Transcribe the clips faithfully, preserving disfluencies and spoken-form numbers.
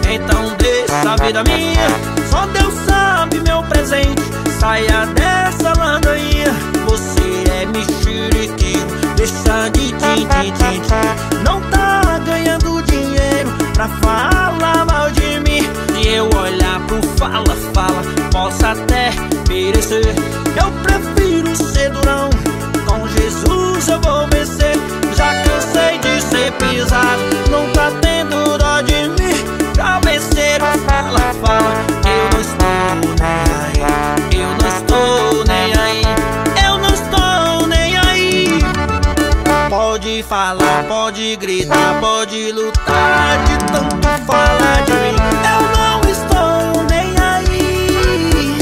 então deixa a vida minha. Só Deus sabe meu presente, saia dessa ladainha. Você é mexeriqueiro, deixa de tim, tim, tim, tim. Não tá ganhando dinheiro pra falar mal de mim. Se eu olhar pro fala, fala, posso até merecer. Eu prefiro ser durão, com Jesus eu vou vencer. Já cansei de ser pisado, não tá tendo dó de mim. Já venceram, fala, fala, eu não estou nem aí. Eu não estou nem aí, eu não estou nem aí. Pode falar, pode gritar, pode lutar, de tanto falar de mim, eu não estou nem aí.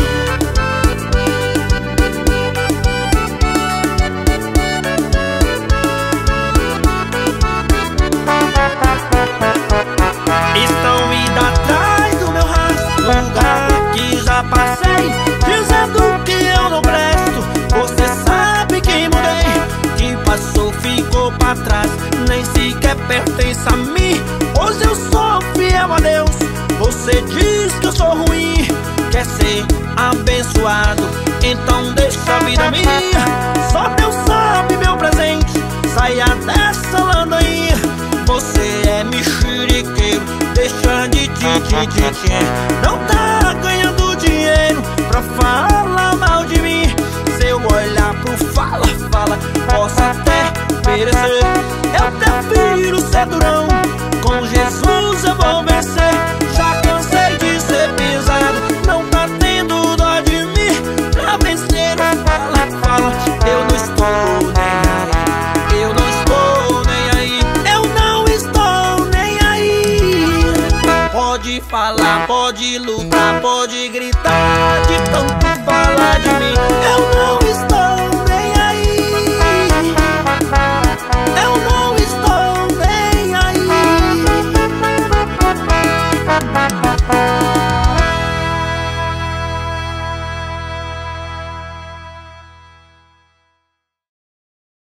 Estão indo atrás do meu rastro, lugar que já passei, dizendo que eu não presto. Você sabe que mudei, que passou ficou pra trás, nem sequer pertence a mim. Hoje eu sou fiel a Deus. Você diz que eu sou ruim, quer ser abençoado, então deixa a vida minha. Só Deus sabe meu presente, saia dessa ladainha. Você é mexeriqueiro, deixa de ti, ti, ti, ti. Não tá ganhando dinheiro pra falar mal de mim. Se eu olhar pro fala, fala, posso até merecer. Eu prefiro ser durão, com Jesus eu vou vencer. Já cansei de ser pisado, não tá tendo dó de mim. Pra vencer, fala, fala, eu não estou nem aí. Eu não estou nem aí, eu não estou nem aí. Pode falar, pode lutar, pode gritar, de tanto falar de mim, eu não estou